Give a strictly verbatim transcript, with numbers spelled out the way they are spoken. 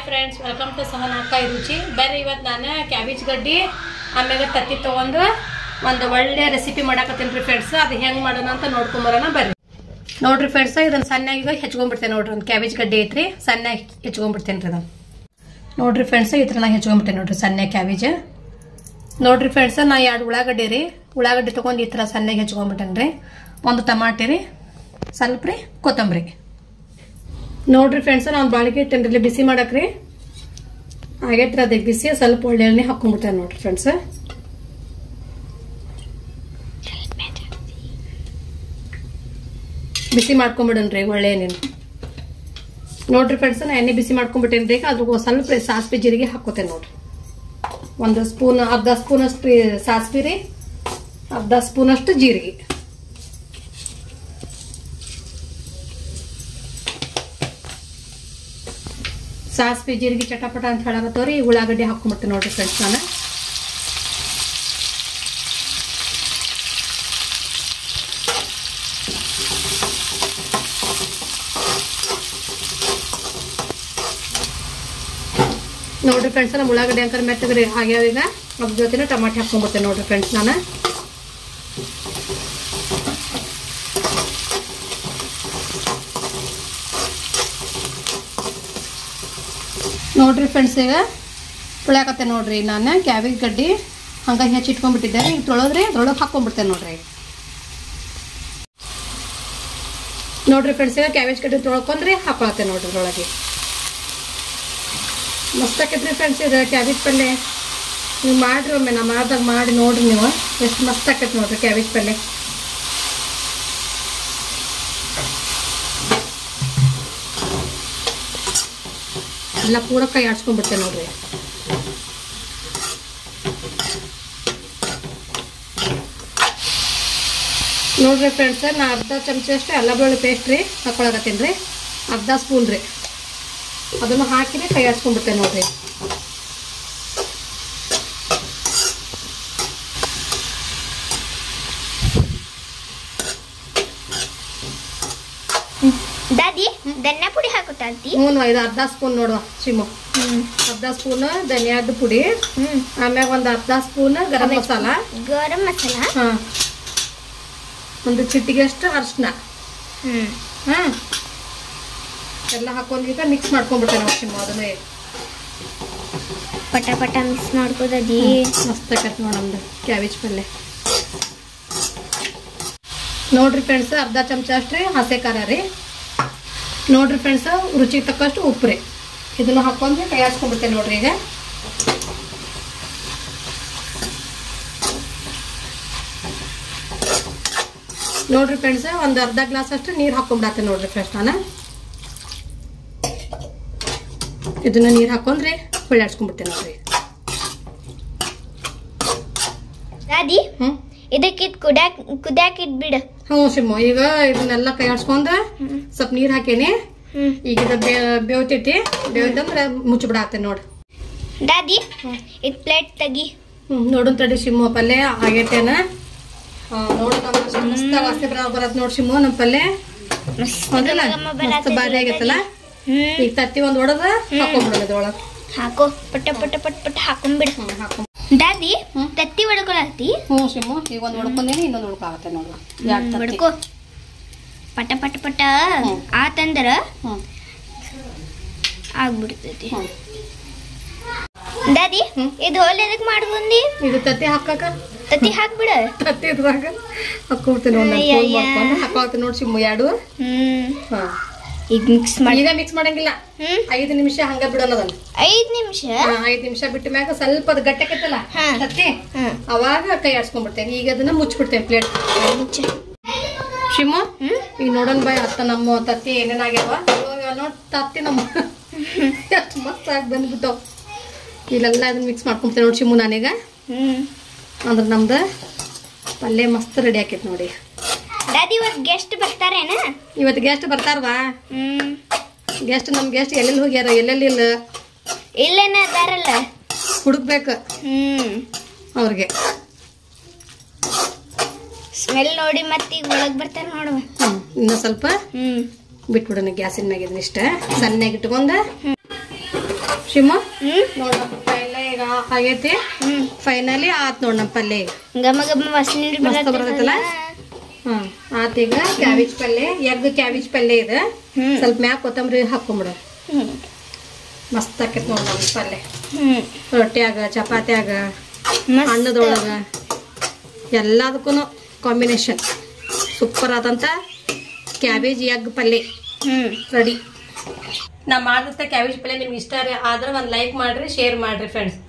Friends, welcome to Sahana ಅಕ್ಕ ರುಚಿ. ಬರ್ರಿ ಇವತ್ತು ನಾನು ಕ್ಯಾಬೇಜ್ ಗಡ್ಡಿ ಆಮೇಲೆ ತತ್ತಿ ತೊಗೊಂಡು ಒಂದು ಒಳ್ಳೆ ರೆಸಿಪಿ ಮಾಡಾಕತ್ತೀನಿ ರೀ ಫ್ರೆಂಡ್ಸ್. ಅದು ಹೆಂಗೆ ಮಾಡೋಣ ಅಂತ ನೋಡ್ಕೊಂಬರೋಣ ಬರ್ರಿ. ನೋಡ್ರಿ ಫ್ರೆಂಡ್ಸ್, ಇದನ್ನು ಸಣ್ಣಗೆ ಹೆಚ್ಕೊಂಡ್ಬಿಡ್ತೇನೆ. ನೋಡ್ರಿ ಒಂದು ಕ್ಯಾಬೇಜ್ ಗಡ್ಡಿ ಐತ್ರಿ, ಸಣ್ಣ ಹೆಚ್ಕೊಂಡ್ಬಿಡ್ತೇನೆ ರೀ ಅದನ್ನು. ನೋಡ್ರಿ ಫ್ರೆಂಡ್ಸ್, ಈ ಥರ ನಾ ಹೆಚ್ಕೊಂಡ್ಬಿಟ್ಟೇನೆ ನೋಡ್ರಿ ಸಣ್ಣ ಕ್ಯಾಬೇಜ್. ನೋಡ್ರಿ ಫ್ರೆಂಡ್ಸ್, ನಾ ಎರಡು ಉಳ್ಳಾಗಡ್ಡಿ ರೀ ಉಳ್ಳಾಗಡ್ಡಿ ತೊಗೊಂಡು ಈ ಥರ ಸಣ್ಣಗೆ ಹೆಚ್ಕೊಂಡ್ಬಿಟ್ಟೇನೆ ರೀ. ಒಂದು ಟಮಾಟಿ ರೀ, ಸ್ವಲ್ಪ ರೀ ಕೊತ್ತಂಬರಿ. ನೋಡ್ರಿ ಫ್ರೆಂಡ್ಸ್, ನಾನು ಬಾಳಿಗೆ ಇಟ್ಟೇನ್ರಿ ಬಿಸಿ ಮಾಡಕ್ರಿ. ಆಗೈತ್ರಿ ಅದಕ್ಕೆ ಬಿಸಿ. ಸ್ವಲ್ಪ ಒಳ್ಳೆ ಎಣ್ಣೆ ಹಾಕೊಂಡ್ಬಿಟ್ಟೇನೆ ನೋಡ್ರಿ ಫ್ರೆಂಡ್ಸ್. ಬಿಸಿ ಮಾಡ್ಕೊಂಡ್ಬಿಡನ್ರಿ ಒಳ್ಳೆ ಎಣ್ಣೆ. ನೋಡ್ರಿ ಫ್ರೆಂಡ್ಸ್, ನಾ ಎಣ್ಣೆ ಬಿಸಿ ಮಾಡ್ಕೊಂಡ್ಬಿಟ್ಟೇನ್ರಿ. ಅದ್ರ ಸ್ವಲ್ಪ ಸಾಸಿವೆ ಜೀರಿಗೆ ಹಾಕೋತೇನೆ ನೋಡ್ರಿ. ಒಂದು ಸ್ಪೂನ್ ಅರ್ಧ ಸ್ಪೂನ್ ಅಷ್ಟು ಸಾಸಿವೆ ರೀ, ಅರ್ಧ ಸ್ಪೂನ್ ಅಷ್ಟು ಜೀರಿಗೆ. ಸಾಸಿವೆ ಜೀರಿಗೆ ಚಟಪಟ ಅಂತ ಹೇಳಕತ್ತವ್ರಿ. ಉಳ್ಳಾಗಡ್ಡಿ ಹಾಕೊಂಡ್ಬಿಡ್ತೀನಿ ನೋಡ್ರಿ ಫ್ರೆಂಡ್ಸ್ ನಾನು. ನೋಡ್ರಿ ಫ್ರೆಂಡ್ಸ್, ನಮ್ಮ ಉಳ್ಳಾಗಡ್ಡಿ ಅಂಕರ್ ಮೆತ್ತಗ್ರಿ ಆಗ್ಯಾವ. ಈಗ ಅದ್ರ ಜೊತೆನ ಟಮಾಟಿ ಹಾಕೊಂಡ್ಬಿಡ್ತೇನೆ ನೋಡ್ರಿ ಫ್ರೆಂಡ್ಸ್ ನಾನು. ನೋಡ್ರಿ ಫ್ರೆಂಡ್ಸ್, ಈಗ ತೊಳ್ಯಾಕತ್ತೆ ನೋಡ್ರಿ ನಾನು ಕ್ಯಾಬೇಜ್ ಗಡ್ಡಿ ಹಂಗಾಗಿ ಹೆಚ್ಚಿಟ್ಕೊಂಡ್ಬಿಟ್ಟಿದ್ದೆ. ಈಗ ತೊಳೋದ್ರಿ ಅದ್ರೊಳಗೆ ಹಾಕೊಂಡ್ಬಿಡ್ತೇನೆ ನೋಡ್ರಿ. ನೋಡ್ರಿ ಫ್ರೆಂಡ್ಸ್, ಈಗ ಕ್ಯಾಬೇಜ್ ಗಡ್ಡಿ ತೊಳ್ಕೊಂಡ್ರಿ ಹಾಕೊಳತ್ತೆ ನೋಡ್ರಿ ಅದ್ರೊಳಗೆ. ಮಸ್ತ್ ಆಕೈತ್ರಿ ಫ್ರೆಂಡ್ಸ್ ಇದು ಕ್ಯಾಬೇಜ್ ಪಲ್ಯ. ನೀವು ಮಾಡ್ರಿ ಒಮ್ಮೆ, ನಾ ಮಾಡ್ದಾಗ ಮಾಡಿ ನೋಡ್ರಿ ನೀವು, ಎಷ್ಟು ಮಸ್ತ್ ಆಕೈತಿ ನೋಡ್ರಿ ಕ್ಯಾಬೇಜ್ ಪಲ್ಯ. ಎಲ್ಲ ಪೂರ ಕೈ ಆಡ್ಸ್ಕೊಂಡ್ಬಿಡ್ತೇನೆ ನೋಡ್ರಿ. ನೋಡ್ರಿ ಫ್ರೆಂಡ್ಸ್, ನಾ ಅರ್ಧ ಚಮಚ ಅಷ್ಟು ಅಲ್ಲ ಬೆಳ್ಳುಳ್ಳಿ ಪೇಸ್ಟ್ ರೀ ಹಾಕೊಳಕತ್ತೀನಿ ರೀ. ಅರ್ಧ ಸ್ಪೂನ್ ರೀ ಅದನ್ನು ಹಾಕಿರಿ ಕೈ ಆಡ್ಸ್ಕೊಂಡ್ಬಿಡ್ತೇನೆ ನೋಡ್ರಿ. ದಾದಿ ಧನಿಯಾ ಪುಡಿ ಹಾಕುತ್ತಿ? ಹ್ಞೂ, ಇದು ಅರ್ಧ ಸ್ಪೂನ್ ನೋಡುವ ಶಿಮು. ಅರ್ಧ ಸ್ಪೂನ್ ಧನಿಯಾದ ಪುಡಿ, ಆಮ್ಯಾಗ ಒಂದು ಅರ್ಧ ಸ್ಪೂನ್ ಗರಂ ಮಸಾಲ ಗರಂ ಮಸಾಲ ಹಾ, ಒಂದು ಚಿಟಿಗೆ ಅಷ್ಟು ಅರಿಶಿನ. ಹ್ಮ್ ಹಾ, ಎಲ್ಲ ಹಾಕೊಂಡು ಈಗ ಮಿಕ್ಸ್ ಮಾಡ್ಕೊಂಡ್ಬಿಡ್ತೇನೆ ನಾವು ಶಿಮು. ಅದನ್ನೇ ಪಟ ಪಟ ಮಿಕ್ಸ್ ಮಾಡ್ಕೋದಿ. ಮಸ್ತ್ ಆಕೈತಿ ನೋಡಿ ನಮ್ದು ಕ್ಯಾಬೇಜ್ ಪಲ್ಯ. ನೋಡ್ರಿ ಫ್ರೆಂಡ್ಸ್, ಅರ್ಧ ಚಮಚ ಅಷ್ಟು ರೀ ಹಸೆ ಖಾರ ರೀ. ನೋಡ್ರಿ ಫ್ರೆಂಡ್ಸ್, ರುಚಿಗೆ ತಕ್ಕಷ್ಟು ಉಪ್ಪು ರೀ. ಇದನ್ನು ಹಾಕೊಂಡ್ರೆ ಕೈ ಹಾಸ್ಕೊಂಡ್ಬಿಡ್ತೇನೆ ನೋಡ್ರಿ. ಈಗ ನೋಡ್ರಿ ಫ್ರೆಂಡ್ಸ್, ಒಂದು ಅರ್ಧ ಗ್ಲಾಸ್ ಅಷ್ಟು ನೀರು ಹಾಕೊಂಡ್ಬಿಡತ್ತೇನೆ ನೋಡ್ರಿ ಫ್ರೆಂಡ್ಸ್ ನಾನು. ಇದನ್ನ ನೀರು ಹಾಕೊಂಡ್ರೆ ಹೊಳ್ಳಾಡ್ಸ್ಕೊಂಡ್ಬಿಡ್ತೇನೆ ನೋಡ್ರಿ. ದಾದಿ ಹ್ಮ್ ಇದಕ್ಕೆ ಕುದ್ಯಾಕ್ ಕುದ್ಯಾಕ್ ಇಟ್ಬಿಡ. ಹ್ಞೂ ಶಿಮ್ಮು, ಈಗ ಇದನ್ನೆಲ್ಲ ಕೈ ಆಡ್ಸ್ಕೊಂಡ ಸ್ವಲ್ಪ ನೀರ್ ಹಾಕೇನಿ. ಈಗ ಇದು ಬೇವ್ತೈತಿ. ಬೇವ್ತಂದ್ರೆ ಮುಚ್ಚಿಬಿಡಾಕ್ತೇನೆ ನೋಡ್ರಿ. ದಾದಿ ಇದ್ ಪ್ಲೇಟ್ ತೆಗಿ. ಹ್ಮ್ ನೋಡೋಣ ತಡಿ ಶಿಮ್ಮು, ಪಲ್ಯ ಆಗೈತೇನ ನೋಡು. ಮಸ್ತ್ ವಾಸನೆ ಬರತ್ ನೋಡ್ ಶಿಮ್ಮು ನಮ್ಮ ಪಲ್ಯ. ಮಸ್ತ್ ಬಾರಿ ಆಗೈತಲ್ಲ. ಈಗ ತತ್ತಿ ಒಂದ್ ಒಡದ ಹಾಕೊಂಡ್ಬಿಡೋಣ ಇದ್ರೊಳಗ. ಹಾಕೋ, ಪಟ ಪಟ ಪಟ್ ಪಟ್ ಹಾಕೊಂಡ್ಬಿಡ. ಹಾಕೊಂಡ್ ದಾದಿ ತತ್ತಿ ಒಡ್ಕೊಳತಿ? ಹ್ಞೂ ಶಿಮ್ಮು, ಈಗ ಒಂದ್ ಹೊಡ್ಕೊಂಡೇನಿ, ಇನ್ನೊಂದು ಹೊಡ್ಕಾಗತ್ತೆ ನೋಡ್ರಿ. ಹೊಡ್ಕೋ, ಪಟ ಪಟ ಪಟ ಆತಂದ್ರ ಆಗ್ಬಿಡ್ತೈತಿ. ದಾದಿ ಇದು ಹೋಲ್ ಎದಕ್ ಮಾಡ್ಕೊಂಡಿ? ಇದು ತತ್ತಿ ಹಾಕಾಕ. ತತ್ತಿ ಹಾಕ್ಬಿಡ. ತತ್ತಿ ಇದ್ರಾಗ ಹಾಕೊಡ್ತೇನೆ ಮಾಡ್ಕೊಂಡು ಹಾಕೋತೀನಿ ನೋಡಿ ಶಿಮ್ಮು ಎರಡು. ಹ್ಮ್ ಹಾ, ಈಗ ಮಿಕ್ಸ್ ಮಾಡಿ. ಈಗ ಮಿಕ್ಸ್ ಮಾಡಂಗಿಲ್ಲ, ಐದು ನಿಮಿಷ ಹಂಗ ಬಿಡೋಣ ಅದನ್ನ. ಐದ್ ನಿಮಿಷ ಐದ್ ನಿಮಿಷ ಬಿಟ್ಟ ಮ್ಯಾಗ ಸ್ವಲ್ಪ ಅದು ಗಟ್ಟಕೈತಲ್ಲ ತತ್ತಿ, ಅವಾಗ ಕೈ ಆಡ್ಸ್ಕೊಂಡ್ಬಿಡ್ತೇನೆ. ಈಗ ಅದನ್ನ ಮುಚ್ಚಿಬಿಡ್ತೇನೆ ಪ್ಲೇಟ್ ಮುಚ್ಚ. ಶಿಮ್ಮು, ಈಗ ನೋಡೋಣ ಬಾಯ್ ಅತ್ತ ನಮ್ಮ ತತ್ತಿ ಏನೇನಾಗ್ಯಾವ ನೋಡ್. ತತ್ತಿ ನಮ್ಮ ಎಷ್ಟು ಮಸ್ತ್ ಆಗಿ ಬಂದ್ಬಿಟ್ಟವ್. ಇಲ್ಲೆಲ್ಲ ಅದನ್ನ ಮಿಕ್ಸ್ ಮಾಡ್ಕೊಂಡ್ತೇನೆ ನೋಡಿ ಶಿಮ್ಮು ನಾನೀಗ. ಹ್ಮ್ ಅಂದ್ರೆ ನಮ್ದು ಪಲ್ಯ ಮಸ್ತ್ ರೆಡಿ ಆಕೈತಿ ನೋಡಿ. ದಾದಿ ಇವತ್ತು ಗೆಸ್ಟ್ ಬರ್ತಾರೇನ? ಇವತ್ತು ಗೆಸ್ಟ್ ಬರ್ತಾರವಾ? ಹ್ಮ್ ಗೆಸ್ಟ್ ನಮ್ ಗೆಸ್ಟ್ ಎಲ್ಲೆಲ್ಲಿ ಹೋಗ್ಯಾರ ಎಲ್ಲೆಲ್ಲಿ ಇಲ್ಲ ಇಲ್ಲೇನ ಅದಾರಲ್ಲ, ಹುಡುಕ್ಬೇಕು ಹ್ಮ್ ಅವ್ರಿಗೆ. ಸ್ಮೆಲ್ ನೋಡಿ ಮತ್ತೆ ಈಗ ಒಳಗ್ ಬರ್ತಾರ ನೋಡುವ. ಇನ್ನ ಸ್ವಲ್ಪ ಹ್ಮ್ ಬಿಟ್ಬಿಡೋಣ ಗ್ಯಾಸಿನ ಮ್ಯಾಗ. ಇದನ್ನ ಇಷ್ಟ ಸಣ್ಣಗೆ ಇಟ್ಕೊಂಡ ಶಿಮ ಹ್ಮ್ ನೋಡ ಪಲ್ಯ ಈಗ ಆಗೈತಿ ಹ್ಮ್ ಫೈನಲಿ ಆತ್ ನೋಡ್ ನಮ್ಮ ಪಲ್ಯ ಈಗ ಗಮ ಗಮ ವಾಸನೆ ಮಸ್ತ್ ಬರ್ತೈತಲ್ಲ ಹ್ಮ್ ಆತ್ ಈಗ ಕ್ಯಾಬೇಜ್ ಪಲ್ಯ ಎಗ್ ಕ್ಯಾಬೇಜ್ ಪಲ್ಯ ಇದೆ ಹ್ಮ್ ಸ್ವಲ್ಪ ಮ್ಯಾಕ್ ಕೊತ್ತಂಬರಿ ಹಾಕೊಂಬಿಡ ಹ್ಮ್ ಮಸ್ತ್ ಆಕೈತಿ ನೋಡ್ ನಮ್ಮ ಪಲ್ಯ ಹ್ಮ್ ರೊಟ್ಯಾಗ ಚಪಾತ್ಯಾಗ ಮಸ್ತ್ ಅನ್ನದೊಳಗ ಎಲ್ಲದಕ್ಕೂ ಕಾಂಬಿನೇಷನ್ ಸೂಪರ್ ಆದಂತ ಕ್ಯಾಬೇಜ್ ಎಗ್ ಪಲ್ಯ ಹ್ಮ್ ರೆಡಿ ನಾ ಮಾಡಿದಂಥ ಕ್ಯಾಬೇಜ್ ಪಲ್ಯ ನಿಮ್ಗೆ ಇಷ್ಟ ಆದ್ರೆ ಒಂದು ಲೈಕ್ ಮಾಡ್ರಿ ಶೇರ್ ಮಾಡ್ರಿ ಫ್ರೆಂಡ್ಸ್